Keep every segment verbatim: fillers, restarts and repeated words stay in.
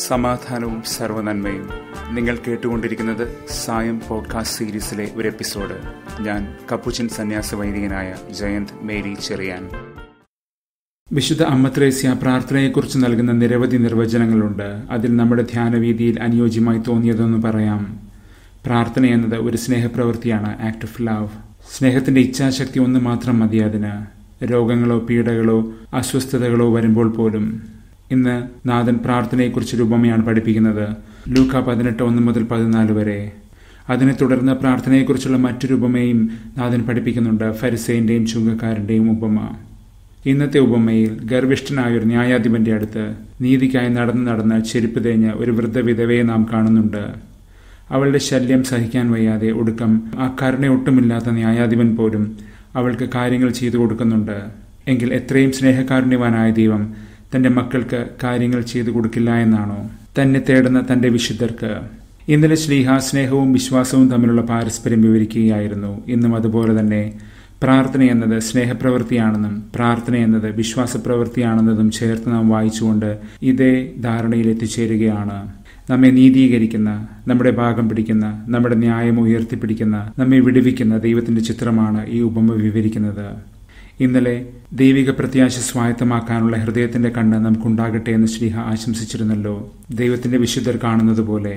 സമാധാനവും സർവ്വനന്മയും. നിങ്ങൾ കേട്ടുകൊണ്ടിരിക്കുന്നത് സായം പോഡ്കാസ്റ്റ് സീരീസിലെ ഒരു എപ്പിസോഡ്. ഞാൻ കപ്പുച്ചൻ സന്യാസ വൈദികനായ ജയന്ത് മേരി ചെറിയാൻ. വിശുദ്ധ അമ്മ ത്രേസ്യ പ്രാർത്ഥനയെക്കുറിച്ച് നൽകുന്ന നിരവധി നിർവചനങ്ങളുണ്ട്. അതിൽ നമ്മുടെ ധ്യാനവീതിയിൽ അനുയോജ്യമായി തോന്നിയതെന്ന് പറയാം. പ്രാർത്ഥന എന്നത് ഒരു സ്നേഹപ്രവൃത്തിയാണ്, ആക്ട് ഓഫ് ലവ്. സ്നേഹത്തിന്റെ ഇച്ഛാശക്തി ഒന്ന് മാത്രം മതി അതിന്. രോഗങ്ങളോ പീഡകളോ അസ്വസ്ഥതകളോ വരുമ്പോൾ പോലും. ഇന്ന് നാഥൻ പ്രാർത്ഥനയെക്കുറിച്ചൊരു ഉപമയാണ് പഠിപ്പിക്കുന്നത്. ലൂക്ക പതിനെട്ട് ഒന്ന് മുതൽ പതിനാല് വരെ. അതിനെ തുടർന്ന് പ്രാർത്ഥനയെക്കുറിച്ചുള്ള മറ്റൊരു ഉപമയും നാഥൻ പഠിപ്പിക്കുന്നുണ്ട്, ഫരിസേന്റെയും ചുങ്കക്കാരന്റെയും ഉപമ. ഇന്നത്തെ ഉപമയിൽ ഗർവിഷ്ഠനായൊരു ന്യായാധിപന്റെ അടുത്ത് നീതിക്കായി നടന്ന് നടന്ന് ചെരുപ്പ് തേഞ്ഞ് ഒരു വൃദ്ധ വിധവയെ നാം കാണുന്നുണ്ട്. അവളുടെ ശല്യം സഹിക്കാൻ വയ്യാതെ ഒടുക്കം ആ കരുണയൊട്ടുമില്ലാത്ത ന്യായാധിപൻ പോലും അവൾക്ക് കാര്യങ്ങൾ ചെയ്തു കൊടുക്കുന്നുണ്ട്. എങ്കിൽ എത്രയും സ്നേഹകാരുണ്യവാനായ ദൈവം തന്റെ മക്കൾക്ക് കാര്യങ്ങൾ ചെയ്തു കൊടുക്കില്ല എന്നാണോ? തന്നെ തേടുന്ന തന്റെ വിശുദ്ധർക്ക്. ഇന്നലെ ശ്ലീഹ സ്നേഹവും വിശ്വാസവും തമ്മിലുള്ള പാരസ്പര്യം വിവരിക്കുകയായിരുന്നു. ഇന്നും അതുപോലെ തന്നെ പ്രാർത്ഥന എന്നത് സ്നേഹപ്രവൃത്തിയാണെന്നും പ്രാർത്ഥന എന്നത് വിശ്വാസപ്രവൃത്തിയാണെന്നതും ചേർത്ത് നാം വായിച്ചുകൊണ്ട് ഇതേ ധാരണയിൽ എത്തിച്ചേരുകയാണ്. നമ്മെ നീതീകരിക്കുന്ന, നമ്മുടെ ഭാഗം പിടിക്കുന്ന, നമ്മുടെ ന്യായം ഉയർത്തിപ്പിടിക്കുന്ന, നമ്മെ വിടുവിക്കുന്ന ദൈവത്തിന്റെ ചിത്രമാണ് ഈ ഉപമ വിവരിക്കുന്നത്. ഇന്നലെ ദൈവിക പ്രത്യാശ സ്വായത്തമാക്കാനുള്ള ഹൃദയത്തിന്റെ കണ്ണ് നമുക്കുണ്ടാകട്ടെ എന്ന് ശ്ലീഹ ആശംസിച്ചിരുന്നല്ലോ, ദൈവത്തിന്റെ വിശുദ്ധർ കാണുന്നത് പോലെ.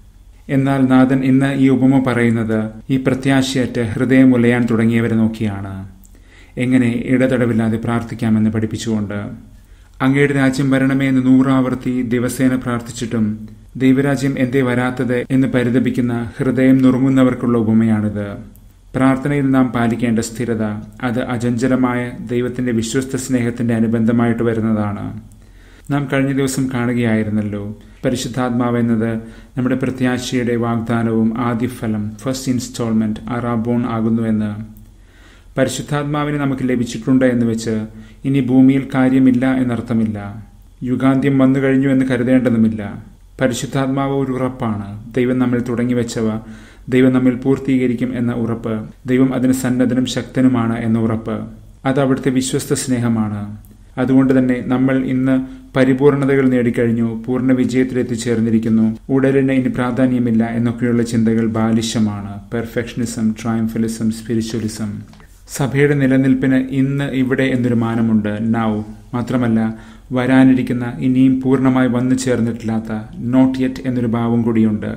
എന്നാൽ നാഥൻ ഇന്ന് ഈ ഉപമ പറയുന്നത് ഈ പ്രത്യാശയറ്റ് ഹൃദയം ഉലയാൻ തുടങ്ങിയവരെ നോക്കിയാണ്. എങ്ങനെ ഇടതടവില്ലാതെ പ്രാർത്ഥിക്കാമെന്ന് പഠിപ്പിച്ചുകൊണ്ട്. അങ്ങയുടെ രാജ്യം വരണമേ എന്ന് നൂറാവർത്തി ദിവസേന പ്രാർത്ഥിച്ചിട്ടും ദൈവരാജ്യം എന്തേ വരാത്തത് എന്ന് പരിതപിക്കുന്ന ഹൃദയം നുറുങ്ങുന്നവർക്കുള്ള ഉപമയാണിത്. പ്രാർത്ഥനയിൽ നാം പാലിക്കേണ്ട സ്ഥിരത, അത് അചഞ്ചലമായ ദൈവത്തിന്റെ വിശ്വസ്ത സ്നേഹത്തിന്റെ അനുബന്ധമായിട്ട് വരുന്നതാണ്. നാം കഴിഞ്ഞ ദിവസം കാണുകയായിരുന്നല്ലോ, പരിശുദ്ധാത്മാവ് എന്നത് നമ്മുടെ പ്രത്യാശയുടെ വാഗ്ദാനവും ആദ്യഫലം, ഫസ്റ്റ് ഇൻസ്റ്റാൾമെന്റ്, അറാബോൺ ആകുന്നുവെന്ന്. പരിശുദ്ധാത്മാവിനെ നമുക്ക് ലഭിച്ചിട്ടുണ്ട് എന്ന് വെച്ച് ഇനി ഭൂമിയിൽ കാര്യമില്ല എന്നർത്ഥമില്ല. യുഗാന്ത്യം വന്നു കഴിഞ്ഞു എന്ന് കരുതേണ്ടതുമില്ല. പരിശുദ്ധാത്മാവ് ഒരു ഉറപ്പാണ്. ദൈവം നമ്മിൽ തുടങ്ങി വെച്ചവ ദൈവം നമ്മിൽ പൂർത്തീകരിക്കും എന്ന ഉറപ്പ്. ദൈവം അതിന് സന്നദ്ധനും ശക്തനുമാണ് എന്ന ഉറപ്പ്. അത് അവിടുത്തെ വിശ്വസ്ത സ്നേഹമാണ്. അതുകൊണ്ട് തന്നെ നമ്മൾ ഇന്ന് പരിപൂർണതകൾ നേടിക്കഴിഞ്ഞു, പൂർണ്ണ വിജയത്തിൽ എത്തിച്ചേർന്നിരിക്കുന്നു, ഉടലിന് ഇനി പ്രാധാന്യമില്ല എന്നൊക്കെയുള്ള ചിന്തകൾ ബാലിശമാണ്. Perfectionism, ട്രയംഫലിസം, spiritualism. സഭയുടെ നിലനിൽപ്പിന് ഇന്ന് ഇവിടെ എന്നൊരു മാനമുണ്ട്, നൗ. മാത്രമല്ല വരാനിരിക്കുന്ന, ഇനിയും പൂർണ്ണമായി വന്നു ചേർന്നിട്ടില്ലാത്ത, നോട്ട് യെറ്റ് എന്നൊരു ഭാവം കൂടിയുണ്ട്.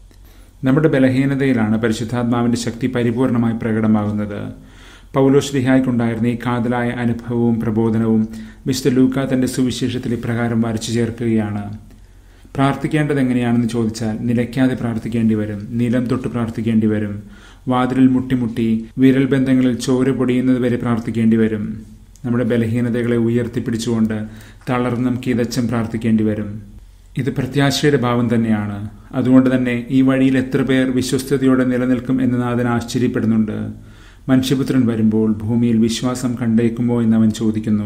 നമ്മുടെ ബലഹീനതയിലാണ് പരിശുദ്ധാത്മാവിന്റെ ശക്തി പരിപൂർണമായി പ്രകടമാകുന്നത്. പൗലോശ്ലീഹായ്ക്കുണ്ടായിരുന്ന ഈ കാതലായ അനുഭവവും പ്രബോധനവും വിശുദ്ധ ലൂക്ക തന്റെ സുവിശേഷത്തിൽ ഇപ്രകാരം വരച്ചു ചേർക്കുകയാണ്. പ്രാർത്ഥിക്കേണ്ടത് എങ്ങനെയാണെന്ന് ചോദിച്ചാൽ നിലയ്ക്കാതെ പ്രാർത്ഥിക്കേണ്ടി വരും, നിലം തൊട്ട് പ്രാർത്ഥിക്കേണ്ടി വരും, വാതിലിൽ മുട്ടിമുട്ടി വിരൽ ബന്ധങ്ങളിൽ ചോര പൊടിയുന്നത് വരെ പ്രാർത്ഥിക്കേണ്ടി വരും. നമ്മുടെ ബലഹീനതകളെ ഉയർത്തിപ്പിടിച്ചുകൊണ്ട് തളർന്നും കിതച്ചും പ്രാർത്ഥിക്കേണ്ടി വരും. ഇത് പ്രത്യാശയുടെ ഭാവം തന്നെയാണ്. അതുകൊണ്ട് തന്നെ ഈ വഴിയിൽ എത്ര പേർ വിശ്വസ്തയോടെ നിലനിൽക്കും എന്ന് നാഥൻ ആശ്ചര്യപ്പെടുന്നുണ്ട്. മനുഷ്യപുത്രൻ വരുമ്പോൾ ഭൂമിയിൽ വിശ്വാസം കണ്ടേക്കുമോ എന്നവൻ ചോദിക്കുന്നു.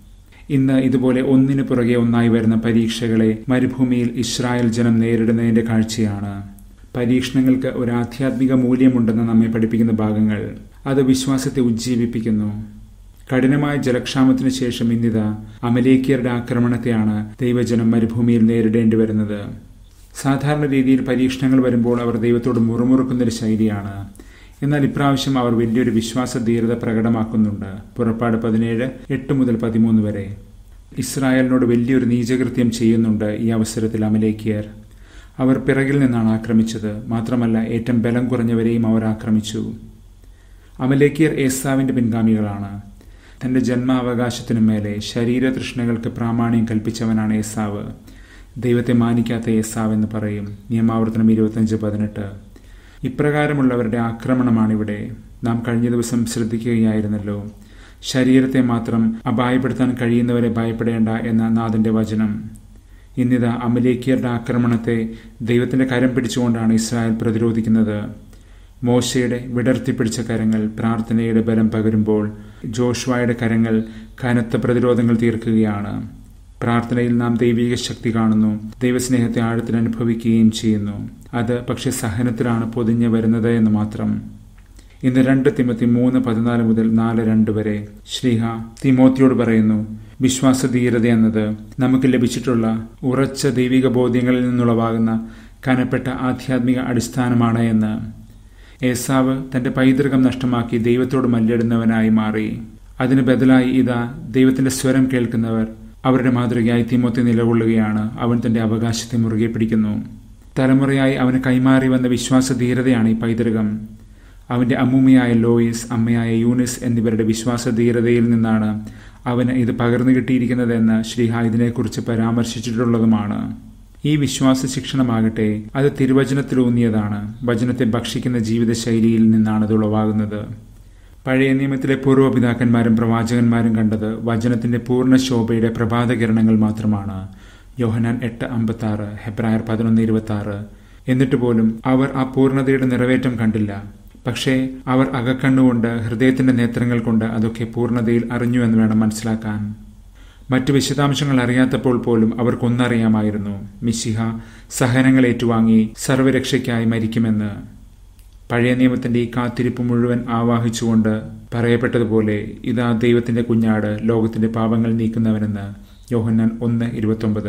ഇന്ന് ഇതുപോലെ ഒന്നിനു പുറകെ ഒന്നായി വരുന്ന പരീക്ഷകളെ മരുഭൂമിയിൽ ഇസ്രായേൽ ജനം നേരിടുന്നതിന്റെ കാഴ്ചയാണ്. പരീക്ഷണങ്ങൾക്ക് ഒരു ആധ്യാത്മിക മൂല്യമുണ്ടെന്ന് നമ്മെ പഠിപ്പിക്കുന്ന ഭാഗങ്ങൾ. അത് വിശ്വാസത്തെ ഉജ്ജീവിപ്പിക്കുന്നു. കഠിനമായ ജലക്ഷാമത്തിനു ശേഷം ഇന്നിതാ അമലേക്കിയരുടെ ആക്രമണത്തെയാണ് ദൈവജനം മരുഭൂമിയിൽ നേരിടേണ്ടി വരുന്നത്. സാധാരണ രീതിയിൽ പരീക്ഷണങ്ങൾ വരുമ്പോൾ അവർ ദൈവത്തോട് മുറുമുറുക്കുന്നൊരു ശൈലിയാണ്. എന്നാൽ ഇപ്രാവശ്യം അവർ വലിയൊരു വിശ്വാസ ധീരത പ്രകടമാക്കുന്നുണ്ട്. പുറപ്പാട് പതിനേഴ് എട്ട് മുതൽ പതിമൂന്ന് വരെ. ഇസ്രായേലിനോട് വലിയൊരു നീചകൃത്യം ചെയ്യുന്നുണ്ട് ഈ അവസരത്തിൽ അമലേക്കിയർ. അവർ പിറകിൽ നിന്നാണ് ആക്രമിച്ചത്. മാത്രമല്ല ഏറ്റവും ബലം കുറഞ്ഞവരെയും അവർ ആക്രമിച്ചു. അമലേക്കിയർ ഏസാവിന്റെ പിൻഗാമികളാണ്. തന്റെ ജന്മാവകാശത്തിനു മേലെ ശരീരതൃഷ്ണകൾക്ക് പ്രാമാണ്യം കൽപ്പിച്ചവനാണ് ഏസാവ്. ദൈവത്തെ മാനിക്കാത്ത ഏസാവ് എന്ന് പറയും. നിയമാവർത്തനം ഇരുപത്തിയഞ്ച് പതിനെട്ട്. ഇപ്രകാരമുള്ളവരുടെ ആക്രമണമാണിവിടെ. നാം കഴിഞ്ഞ ദിവസം ശ്രദ്ധിക്കുകയായിരുന്നല്ലോ, ശരീരത്തെ മാത്രം അപായപ്പെടുത്താൻ കഴിയുന്നവരെ ഭയപ്പെടേണ്ട എന്ന നാഥന്റെ വചനം. ഇന്നിതാ അമലേക്കിയരുടെ ആക്രമണത്തെ ദൈവത്തിന്റെ കരം പിടിച്ചുകൊണ്ടാണ് ഇസ്രായേൽ പ്രതിരോധിക്കുന്നത്. മോശയുടെ വിടർത്തിപ്പിടിച്ച കരങ്ങൾ പ്രാർത്ഥനയുടെ ബലം പകരുമ്പോൾ ജോഷുവയുടെ കരങ്ങൾ കനത്ത പ്രതിരോധങ്ങൾ തീർക്കുകയാണ്. പ്രാർത്ഥനയിൽ നാം ദൈവിക ശക്തി കാണുന്നു, ദൈവസ്നേഹത്തെ ആഴത്തിൽ അനുഭവിക്കുകയും ചെയ്യുന്നു. അത് പക്ഷെ സഹനത്തിലാണ് പൊതിഞ്ഞു വരുന്നത് എന്ന് മാത്രം. ഇന്ന് രണ്ട് തിമോത്തി മൂന്ന് പതിനാല് മുതൽ നാല് രണ്ട് വരെ ശ്ലീഹ തിമോത്തിയോട് പറയുന്നു, വിശ്വാസധീരത എന്നത് നമുക്ക് ലഭിച്ചിട്ടുള്ള ഉറച്ച ദൈവിക ബോധ്യങ്ങളിൽ നിന്നുളവാകുന്ന കനപ്പെട്ട ആധ്യാത്മിക അടിസ്ഥാനമാണ് എന്ന്. ഏസാവ് തന്റെ പൈതൃകം നഷ്ടമാക്കി ദൈവത്തോട് മല്ലിടുന്നവനായി മാറി. അതിന് ബദലായി ഇതാ ദൈവത്തിന്റെ സ്വരം കേൾക്കുന്നവർ അവരുടെ മാതൃകയായി തിമോത്തി നിലകൊള്ളുകയാണ്. അവൻ തന്റെ അവകാശത്തെ മുറുകെ പിടിക്കുന്നു. തലമുറയായി അവന് കൈമാറി വന്ന വിശ്വാസധീരതയാണ് ഈ പൈതൃകം. അവന്റെ അമ്മൂമ്മയായ ലോയിസ്, അമ്മയായ യൂനിസ് എന്നിവരുടെ വിശ്വാസധീരതയിൽ നിന്നാണ് അവന് ഇത് പകർന്നു കിട്ടിയിരിക്കുന്നതെന്ന് ശ്രീഹ ഇതിനെക്കുറിച്ച് പരാമർശിച്ചിട്ടുള്ളതുമാണ്. ഈ വിശ്വാസ ശിക്ഷണമാകട്ടെ അത് തിരുവചനത്തിലൂന്നിയതാണ്. വചനത്തെ ഭക്ഷിക്കുന്ന ജീവിതശൈലിയിൽ നിന്നാണ് അത് ഉളവാകുന്നത്. പഴയ നിയമത്തിലെ പൂർവ്വപിതാക്കന്മാരും പ്രവാചകന്മാരും കണ്ടത് വചനത്തിന്റെ പൂർണ്ണ ശോഭയുടെ പ്രഭാതകിരണങ്ങൾ മാത്രമാണ്. യോഹന്നാൻ എട്ട് അമ്പത്തി ആറ്, ഹെബ്രായർ പതിനൊന്ന് ഇരുപത്തി ആറ്. എന്നിട്ട് പോലും അവർ ആ പൂർണ്ണതയുടെ നിറവേറ്റം കണ്ടില്ല. പക്ഷേ അവർ അകക്കണ്ണുകൊണ്ട്, ഹൃദയത്തിന്റെ നേത്രങ്ങൾ കൊണ്ട് അതൊക്കെ പൂർണ്ണതയിൽ അറിഞ്ഞു എന്ന് വേണം മനസ്സിലാക്കാൻ. മറ്റു വിശദാംശങ്ങൾ അറിയാത്തപ്പോൾ പോലും അവർക്കൊന്നറിയാമായിരുന്നു: മിശിഹ സഹനങ്ങൾ ഏറ്റുവാങ്ങി സർവരക്ഷയ്ക്കായി മരിക്കുമെന്ന്. പഴയ നിയമത്തിന്റെ ഈ കാത്തിരിപ്പ് മുഴുവൻ ആവാഹിച്ചുകൊണ്ട് പറയപ്പെട്ടതുപോലെ, ഇതാ ദൈവത്തിന്റെ കുഞ്ഞാട്, ലോകത്തിന്റെ പാപങ്ങൾ നീക്കുന്നവനെന്ന്. യോഹന്നാൻ ഒന്ന് ഇരുപത്തൊമ്പത്.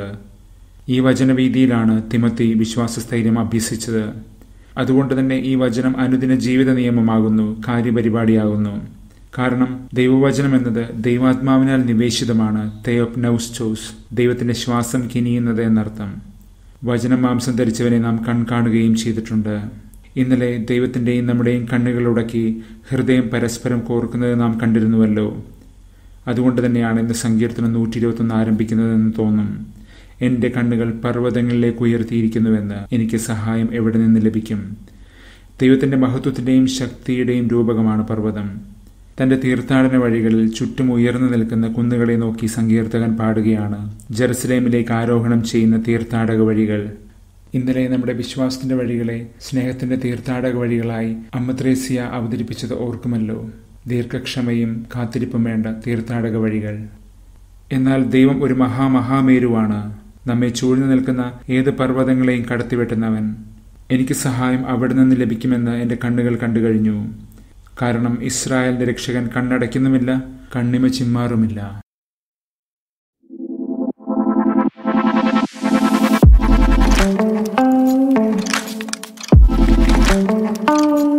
ഈ വചനവീതിയിലാണ് തിമോത്തി വിശ്വാസസ്ഥൈര്യം അഭ്യസിച്ചത്. അതുകൊണ്ട് തന്നെ ഈ വചനം അനുദിന ജീവിത നിയമമാകുന്നു, കാര്യപരിപാടിയാകുന്നു. കാരണം ദൈവവചനം എന്നത് ദൈവാത്മാവിനാൽ നിവേശിതമാണ്. 𝐇𝐈𝐋𝐋𝐒, ദൈവത്തിന്റെ ശ്വാസം കിനിയുന്നത് എന്നർത്ഥം. വചനം മാംസം ധരിച്ചവനെ നാം കൺകാണുകയും ചെയ്തിട്ടുണ്ട്. ഇന്നലെ ദൈവത്തിന്റെയും നമ്മുടെയും കണ്ണുകളുടക്കി ഹൃദയം പരസ്പരം കോർക്കുന്നത് നാം കണ്ടിരുന്നുവല്ലോ. അതുകൊണ്ട് തന്നെയാണ് ഇന്ന് സങ്കീർത്തനം നൂറ്റി ഇരുപത്തൊന്ന് ആരംഭിക്കുന്നതെന്ന് തോന്നും. എന്റെ കണ്ണുകൾ പർവ്വതങ്ങളിലേക്ക് ഉയർത്തിയിരിക്കുന്നുവെന്ന്. എനിക്ക് സഹായം എവിടെ നിന്ന് ലഭിക്കും? ദൈവത്തിന്റെ മഹത്വത്തിന്റെയും ശക്തിയുടെയും രൂപകമാണ് പർവ്വതം. തന്റെ തീർത്ഥാടന വഴികളിൽ ചുറ്റും ഉയർന്നു നിൽക്കുന്ന കുന്നുകളെ നോക്കി സങ്കീർത്തകൻ പാടുകയാണ് ജെറുസലേമിലേക്ക് ആരോഹണം ചെയ്യുന്ന തീർത്ഥാടക വഴികൾ. ഇന്നലെ നമ്മുടെ വിശ്വാസത്തിന്റെ വഴികളെ സ്നേഹത്തിന്റെ തീർത്ഥാടക വഴികളായി അമ്മ ത്രേസ്യ അവതരിപ്പിച്ചത് ഓർക്കുമല്ലോ. ദീർഘക്ഷമയും കാത്തിരിപ്പും വേണ്ട തീർത്ഥാടക വഴികൾ. എന്നാൽ ദൈവം ഒരു മഹാമഹാമേരുവാണ്, നമ്മെ ചൂഴ്ന്നു നിൽക്കുന്ന ഏത് പർവ്വതങ്ങളെയും കടത്തിവെട്ടുന്നവൻ. എനിക്ക് സഹായം അവിടെ നിന്ന് ലഭിക്കുമെന്ന് എന്റെ കണ്ണുകൾ കണ്ടു കഴിഞ്ഞു. കാരണം ഇസ്രായേലിന്റെ രക്ഷകൻ കണ്ണടയ്ക്കുന്നുമില്ല, കണ്ണിമ ചിമ്മാറുമില്ല. Thank you.